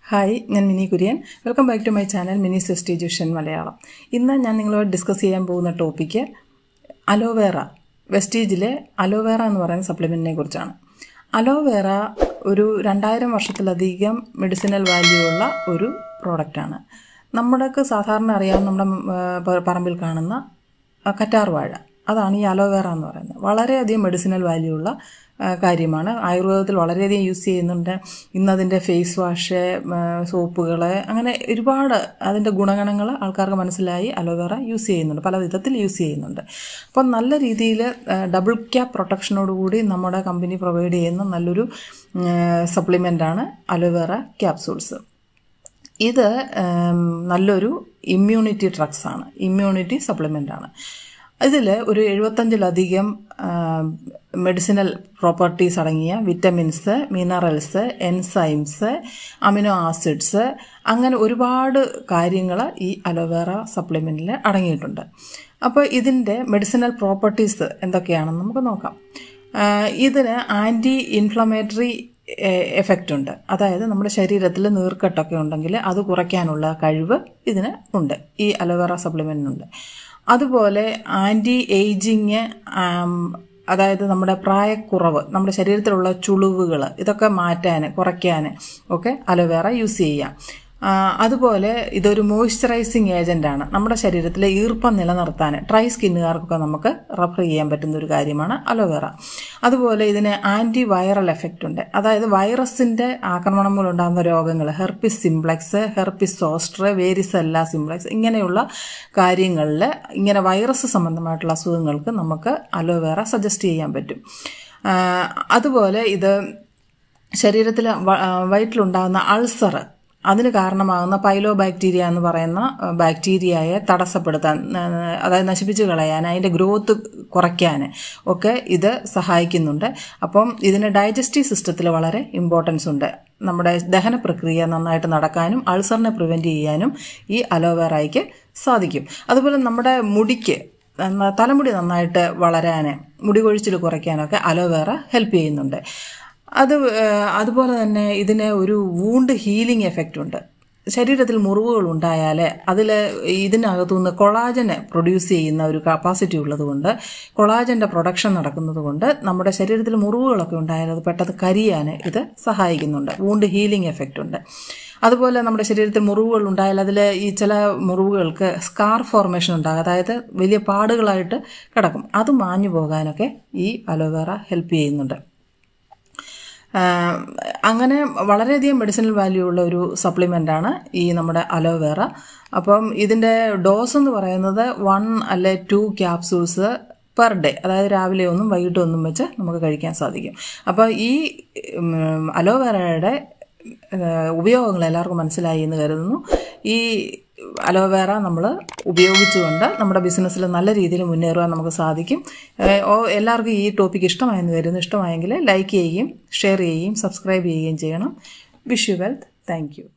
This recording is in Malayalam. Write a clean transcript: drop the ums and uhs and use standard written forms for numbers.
Hi, I am Mini Kurian. Welcome back to my channel Mini's Vestige Malayalam. ഇന്ന് ഞാൻ നിങ്ങളോട് ഡിസ്കസ് ചെയ്യാൻ പോകുന്ന ടോപ്പിക് അലോവേറ. വെസ്റ്റീജിലെ അലോവേറ എന്ന് പറയുന്ന സപ്ലിമെന്റിനെ കുറിച്ചാണ്. അലോവേറ ഒരു 2000 വർഷത്തിലധികം മെഡിസിനൽ വാല്യൂ ഉള്ള ഒരു പ്രോഡക്റ്റ് ആണ്. നമ്മൾക്ക് സാധാരണ അറിയാവുന്ന നമ്മുടെ പറമ്പിൽ കാണുന്ന കറ്റാർ വാഴ, അതാണ് ഈ അലോവേറ എന്ന് പറയുന്നത്. വളരെയധികം മെഡിസിനൽ വാല്യൂ ഉള്ള കാര്യമാണ്. ആയുർവേദത്തിൽ വളരെയധികം യൂസ് ചെയ്യുന്നുണ്ട്. ഇന്നതിൻ്റെ ഫേസ് വാഷ്, സോപ്പുകൾ, അങ്ങനെ ഒരുപാട് അതിൻ്റെ ഗുണഗണങ്ങൾ ആൾക്കാർക്ക് മനസ്സിലായി അലോവേറ യൂസ് ചെയ്യുന്നുണ്ട്, പല വിധത്തിൽ യൂസ് ചെയ്യുന്നുണ്ട്. അപ്പം നല്ല രീതിയിൽ ഡബിൾ ക്യാപ്പ് പ്രൊട്ടക്ഷനോടുകൂടി നമ്മുടെ കമ്പനി പ്രൊവൈഡ് ചെയ്യുന്ന നല്ലൊരു സപ്ലിമെൻ്റാണ് അലോവേറ ക്യാപ്സൂൾസ്. ഇത് നല്ലൊരു ഇമ്മ്യൂണിറ്റി ഡ്രഗ്സാണ്, ഇമ്മ്യൂണിറ്റി സപ്ലിമെൻ്റാണ്. ഇതിൽ ഒരു 75ലധികം മെഡിസിനൽ പ്രോപ്പർട്ടീസ് അടങ്ങിയ vitamins, minerals, enzymes, amino acids, അങ്ങനെ ഒരുപാട് കാര്യങ്ങൾ ഈ അലോവേറ സപ്ലിമെൻറ്റിൽ അടങ്ങിയിട്ടുണ്ട്. അപ്പോൾ ഇതിൻ്റെ മെഡിസിനൽ പ്രോപ്പർട്ടീസ് എന്തൊക്കെയാണെന്ന് നമുക്ക് നോക്കാം. ഇതിന് ആൻറ്റി ഇൻഫ്ലമേറ്ററി എഫക്റ്റ് ഉണ്ട്. അതായത് നമ്മുടെ ശരീരത്തിൽ നീർക്കെട്ടൊക്കെ ഉണ്ടെങ്കിൽ അത് കുറയ്ക്കാനുള്ള കഴിവ് ഇതിന് ഉണ്ട്, ഈ അലോവേറ സപ്ലിമെൻറ്റിനുണ്ട്. അതുപോലെ ആൻറ്റി ഏജിങ്, അതായത് നമ്മുടെ പ്രായക്കുറവ്, നമ്മുടെ ശരീരത്തിലുള്ള ചുളിവുകൾ, ഇതൊക്കെ മാറ്റാൻ, കുറയ്ക്കാൻ ഒക്കെ അലോവേറ യൂസ് ചെയ്യാം. അതുപോലെ ഇതൊരു മോയ്സ്ചറൈസിങ് ഏജൻ്റാണ്. നമ്മുടെ ശരീരത്തിലെ ഈർപ്പം നിലനിർത്താൻ ഡ്രൈ സ്കിന്നുകാർക്കൊക്കെ നമുക്ക് റെഫർ ചെയ്യാൻ പറ്റുന്ന ഒരു കാര്യമാണ് അലോവേറ. അതുപോലെ ഇതിന് ആൻറ്റി വൈറൽ എഫക്റ്റ് ഉണ്ട്. അതായത് വൈറസിൻ്റെ ആക്രമണം മൂലമുണ്ടാകുന്ന രോഗങ്ങൾ, herpes simplex, herpes zoster, varicella simplex, ഇങ്ങനെയുള്ള കാര്യങ്ങളിൽ, ഇങ്ങനെ വൈറസ് സംബന്ധമായിട്ടുള്ള അസുഖങ്ങൾക്ക് നമുക്ക് അലോവേറ സജസ്റ്റ് ചെയ്യാൻ പറ്റും. അതുപോലെ ഇത് ശരീരത്തിൽ വയറ്റിലുണ്ടാകുന്ന അൾസർ, അതിന് കാരണമാകുന്ന പൈലോ ബാക്ടീരിയ എന്ന് പറയുന്ന ബാക്ടീരിയയെ തടസ്സപ്പെടുത്താൻ, അതായത് നശിപ്പിച്ച് കളയാൻ, അതിൻ്റെ ഗ്രോത്ത് കുറയ്ക്കാൻ ഒക്കെ ഇത് സഹായിക്കുന്നുണ്ട്. അപ്പം ഇതിന് ഡൈജസ്റ്റീവ് സിസ്റ്റത്തിൽ വളരെ ഇമ്പോർട്ടൻസ് ഉണ്ട്. നമ്മുടെ ദഹന പ്രക്രിയ നന്നായിട്ട് നടക്കാനും അൾസറിനെ പ്രിവെൻറ്റ് ചെയ്യാനും ഈ അലോവേറയ്ക്ക് സാധിക്കും. അതുപോലെ നമ്മുടെ മുടിക്ക്, തലമുടി നന്നായിട്ട് വളരാൻ, മുടി കൊഴിച്ചിൽ കുറയ്ക്കാനൊക്കെ അലോവേറ ഹെൽപ്പ് ചെയ്യുന്നുണ്ട്. അതുപോലെ തന്നെ ഇതിന് ഒരു വൂണ്ട് ഹീലിംഗ് എഫക്റ്റ് ഉണ്ട്. ശരീരത്തിൽ മുറിവുകൾ ഉണ്ടായാൽ അതിൽ ഇതിനകത്തുനിന്ന് കൊളാജനെ പ്രൊഡ്യൂസ് ചെയ്യുന്ന ഒരു കപ്പാസിറ്റി ഉള്ളതുകൊണ്ട്, കൊളാജൻ്റെ പ്രൊഡക്ഷൻ നടക്കുന്നത് കൊണ്ട് നമ്മുടെ ശരീരത്തിൽ മുറിവുകളൊക്കെ ഉണ്ടായാൽ അത് പെട്ടെന്ന് കരിയാൻ ഇത് സഹായിക്കുന്നുണ്ട്. വൂണ്ട് ഹീലിംഗ് എഫക്റ്റ് ഉണ്ട്. അതുപോലെ നമ്മുടെ ശരീരത്തിൽ മുറിവുകൾ ഉണ്ടായാൽ അതിൽ ഈ ചില മുറിവുകൾക്ക് സ്കാർ ഫോർമേഷൻ ഉണ്ടാകും, അതായത് വലിയ പാടുകളായിട്ട് കിടക്കും. അത് മാഞ്ഞു പോകാനൊക്കെ ഈ അലോവേറ ഹെൽപ്പ് ചെയ്യുന്നുണ്ട്. അങ്ങനെ വളരെയധികം മെഡിസിനൽ വാല്യൂ ഉള്ള ഒരു സപ്ലിമെൻ്റാണ് ഈ നമ്മുടെ അലോവേറ. അപ്പം ഇതിൻ്റെ ഡോസ് എന്ന് പറയുന്നത് 1 അല്ലെ 2 ക്യാപ്സൂൾസ് പെർ ഡേ, അതായത് രാവിലെ ഒന്നും വൈകിട്ട് ഒന്നും വെച്ച് നമുക്ക് കഴിക്കാൻ സാധിക്കും. അപ്പോൾ ഈ അലോവേറയുടെ ഉപയോഗങ്ങൾ എല്ലാവർക്കും മനസ്സിലായി എന്ന് കരുതുന്നു. ഈ അലോവേറ നമ്മൾ ഉപയോഗിച്ചുകൊണ്ട് നമ്മുടെ ബിസിനസ്സിൽ നല്ല രീതിയിൽ മുന്നേറുവാൻ നമുക്ക് സാധിക്കും. എല്ലാവർക്കും ഈ ടോപ്പിക് ഇഷ്ടമായെന്ന് കരുതുന്നു. ഇഷ്ടമായെങ്കിൽ ലൈക്ക് ചെയ്യുകയും ഷെയർ ചെയ്യുകയും സബ്സ്ക്രൈബ് ചെയ്യുകയും ചെയ്യണം. Wish you wealth. Thank U.